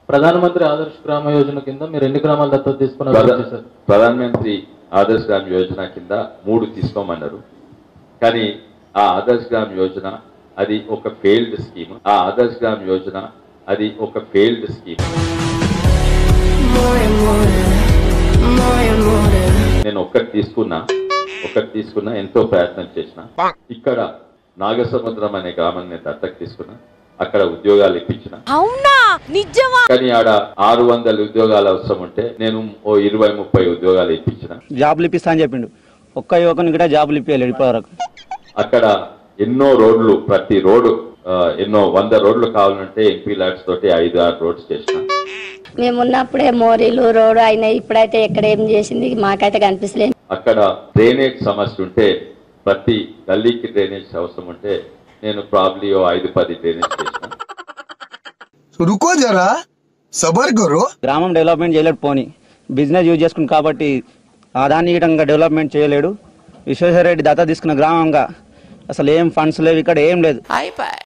ప్రధానమంత్రి ఆదర్శ్ గ్రామ యోజన కింద మీరు ఎన్ని గ్రామాలు దత్తత తీసుకున్నారు? ప్రధానమంత్రి ఆదర్శ్ గ్రామ యోజన కింద 3 తీసుకోమన్నారు. కానీ ఆ ఆదర్శ్ గ్రామ యోజన అది ఒక ఫెయిల్డ్ స్కీమ్. ఆ ఆదర్శ్ గ్రామ యోజన అది ఒక ఫెయిల్డ్ స్కీమ్. నేను ఒక్కటి తీసుకున్నా ఎంతో ప్రయత్నం చేసిన. ఇక్కడ నాగసముద్రం అనే గ్రామాన్ని దత్తత తీసుకున్నా, అక్కడ ఉద్యోగాలు ఇప్పించిన. కానీ ఆడ 600 ఉద్యోగాలు అవసరం ఉంటే నేను ఓ 20-30 ఉద్యోగాలు ఇప్పించిన. జాబులు ఇప్పిస్తా అని చెప్పిండు, ఒక్క యువకుని కూడా జాబులు ఇప్పించలేడు ఇప్పటివరకు. అక్కడ ఎన్నో రోడ్లు, ప్రతి రోడ్డు ఎన్నో 100 రోడ్లు కావాలంటే ఎంపీ ల్యాడ్స్ తోటి 5-6 రోడ్స్ చేసిన. మేమున్నప్పుడే మోరీలు రోడ్డు అయినాయి, ఇప్పుడైతే ఎక్కడ ఏం చేసింది మాకైతే కనిపిస్తలేదు. అక్కడ డ్రైనేజ్ సమస్య ఉంటే, ప్రతి గల్లీకి డ్రైనేజ్ అవసరం ఉంటే నేను ప్రాబ్లీ 5-10 డ్రైనేజ్ చేసిన. రుకో జరా సబర్ కరో. గ్రామం డెవలప్మెంట్ చేయలేడు, పోని బిజినెస్ యూజ్ చేసుకుని కాబట్టి దాన్ని డెవలప్మెంట్ చేయలేడు. విశ్వేశ్వర రెడ్డి దత్తత తీసుకున్న గ్రామంగా అసలు ఏం ఫండ్స్ లేవు, ఇక్కడ ఏం లేదు.